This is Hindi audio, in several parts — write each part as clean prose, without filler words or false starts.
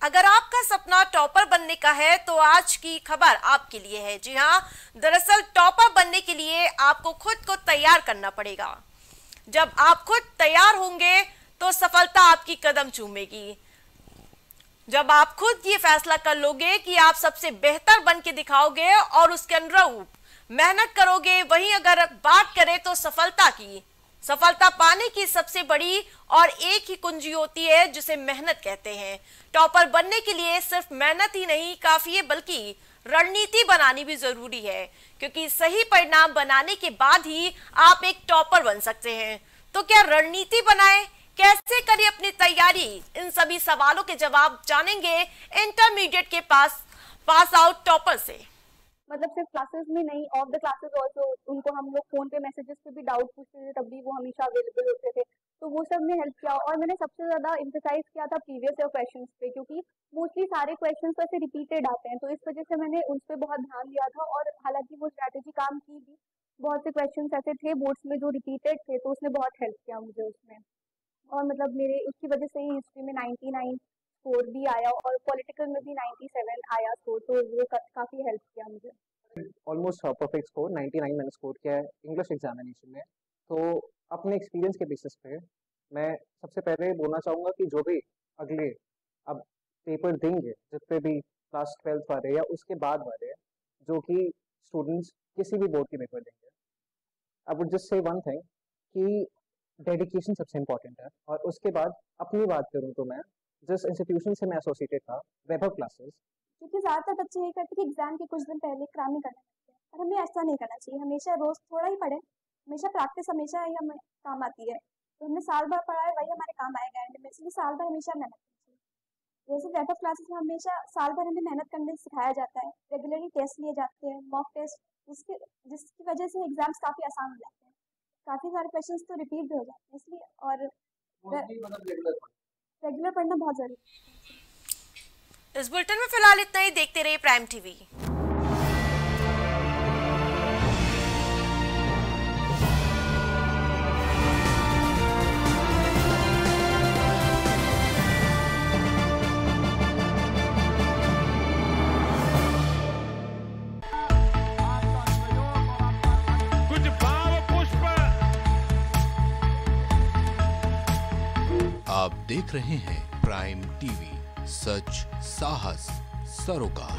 अगर आपका सपना टॉपर बनने का है तो आज की खबर आपके लिए है। जी हाँ, दरअसल टॉपर बनने के लिए आपको खुद को तैयार करना पड़ेगा। जब आप खुद तैयार होंगे तो सफलता आपकी कदम चूमेगी। जब आप खुद ये फैसला कर लोगे कि आप सबसे बेहतर बन के दिखाओगे और उसके अनुरूप मेहनत करोगे, वहीं अगर बात करें तो सफलता पाने की सबसे बड़ी और एक ही कुंजी होती है जिसे मेहनत कहते हैं। टॉपर बनने के लिए सिर्फ मेहनत ही नहीं काफी है, बल्कि रणनीति बनानी भी जरूरी है, क्योंकि सही परिणाम बनाने के बाद ही आप एक टॉपर बन सकते हैं। तो क्या रणनीति बनाएं, कैसे करें अपनी तैयारी, इन सभी सवालों के जवाब जानेंगे इंटरमीडिएट के पास आउट टॉपर से। मतलब सिर्फ क्लासेस में नहीं, ऑफ द क्लासेस ऑल्सो उनको हम लोग फोन पे मैसेजेस पे भी डाउट पूछते थे, तब भी वो हमेशा अवेलेबल होते थे। तो वो सब ने हेल्प किया। और मैंने सबसे ज्यादा एम्फेसाइज किया था प्रीवियस ईयर क्वेश्चंस पे, क्योंकि मोस्टली सारे क्वेश्चंस वैसे रिपीटेड आते हैं, तो इस वजह से मैंने उस पर बहुत ध्यान दिया था। और हालांकि वो स्ट्रैटेजी काम की भी, बहुत से क्वेश्चन ऐसे थे बोर्ड्स में जो रिपीटेड थे, तो उसने बहुत हेल्प किया मुझे उसमें। और मतलब मेरे उसकी वजह से ही हिस्ट्री में 99 स्कोर भी आया और पॉलिटिकल में भी 97 आया स्कोर, तो वो काफी हेल्प किया मुझे। ऑलमोस्ट परफेक्ट स्कोर 99 मैंने स्कोर किया है इंग्लिश एग्जामिनेशन में। तो अपने एक्सपीरियंस के बेसिस पे मैं सबसे पहले बोलना चाहूँगा कि जो भी अगले अब पेपर देंगे, जितने भी क्लास 12th वाले या उसके बाद वाले जो कि स्टूडेंट्स किसी भी बोर्ड के पेपर देंगे, I would just say one thing कि डेडिकेशन सबसे इम्पोर्टेंट है। और उसके बाद अपनी बात करूँ तो मैं जिस इंस्टीट्यूशन से मैं एसोसिएटेड था, वैभव क्लासेस, क्योंकि ज्यादातर बच्चे ये करते हैं कि एग्जाम के कुछ दिन पहले क्रैमिंग करना पड़ता है, और हमें ऐसा नहीं करना चाहिए। हमेशा रोज थोड़ा ही पढ़े, हमेशा प्रैक्टिस हमेशा ही हमें काम आती है। तो हमने साल भर पढ़ा है, वही हमारे काम आएगा एंड में, इसलिए साल भर हमेशा मेहनत करनी चाहिए। जैसे वैभव क्लासेस में हमेशा साल भर हमें मेहनत करने सिखाया जाता है, रेगुलरली टेस्ट लिए जाते हैं, मॉक टेस्ट, जिसकी वजह से एग्जाम्स काफी आसान हो जाते हैं। काफी सारे क्वेश्चन तो रिपीट भी हो जाते हैं, इसलिए और रेगुलर पढ़ना बहुत जरूरी है। इस बुलेटिन में फिलहाल इतना ही। देखते रहिए प्राइम टीवी। कुछ भाव पुष्प। आप देख रहे हैं प्राइम टीवी, सच साहस सरोकार।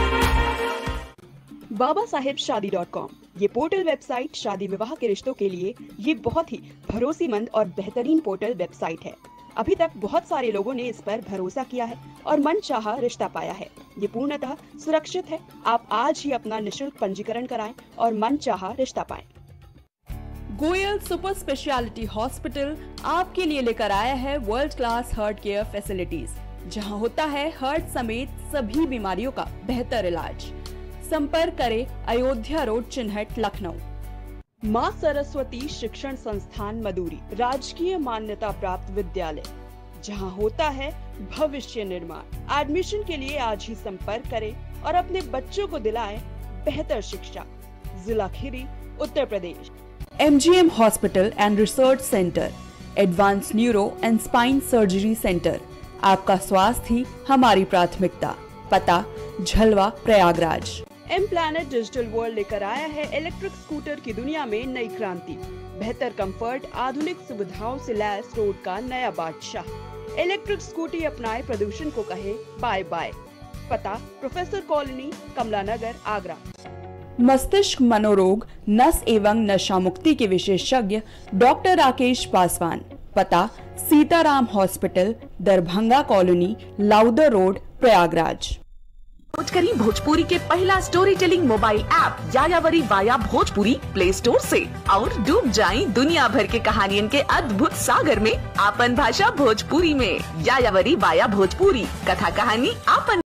BabaSahebShadi.com ये पोर्टल वेबसाइट शादी विवाह के रिश्तों के लिए ये बहुत ही भरोसेमंद और बेहतरीन पोर्टल वेबसाइट है। अभी तक बहुत सारे लोगों ने इस पर भरोसा किया है और मनचाहा रिश्ता पाया है। ये पूर्णतः सुरक्षित है। आप आज ही अपना निशुल्क पंजीकरण कराएं और मनचाहा रिश्ता पाएं। गोयल सुपर स्पेशलिटी हॉस्पिटल आपके लिए लेकर आया है world class heart care facilities, जहां होता है हार्ट समेत सभी बीमारियों का बेहतर इलाज। संपर्क करें अयोध्या रोड, चिन्हट, लखनऊ। माँ सरस्वती शिक्षण संस्थान मदुरी, राजकीय मान्यता प्राप्त विद्यालय, जहां होता है भविष्य निर्माण। एडमिशन के लिए आज ही संपर्क करें और अपने बच्चों को दिलाएं बेहतर शिक्षा। जिला Kheri, Uttar Pradesh. MGM hospital and research centre, advance neuro and spine surgery centre. आपका स्वास्थ्य ही हमारी प्राथमिकता। पता Jhalwa, Prayagraj. M planet digital world लेकर आया है इलेक्ट्रिक स्कूटर की दुनिया में नई क्रांति। बेहतर कंफर्ट, आधुनिक सुविधाओं से लैस रोड का नया बादशाह। इलेक्ट्रिक स्कूटी अपनाए, प्रदूषण को कहे बाय बाय। पता प्रोफेसर कॉलोनी, कमला नगर, आगरा। मस्तिष्क मनोरोग, नस एवं नशा मुक्ति के विशेषज्ञ डॉक्टर राकेश पासवान। पता Sitaram hospital, Darbhanga colony, Lowther road, Prayagraj. खोज करी भोजपुरी के पहला story telling mobile app Yayavari via Bhojpuri play store से, और डूब जाएं दुनिया भर के कहानियन के अद्भुत सागर में आपन भाषा भोजपुरी में। यायावरी वाया भोजपुरी, कथा कहानी आपन